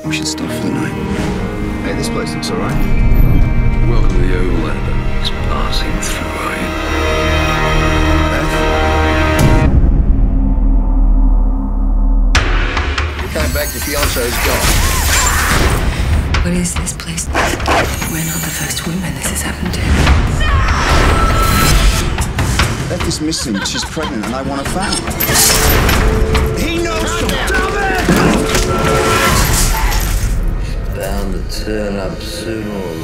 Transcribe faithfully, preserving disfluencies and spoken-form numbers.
We should stop for the night. Hey, this place looks alright. Welcome to the Overlander. Just passing through, are you? You're coming back, your fiancé is gone. What is this place? We're not the first women this has happened to. Beth is missing. She's pregnant and I want her found. He knows something! Bound to turn up sooner or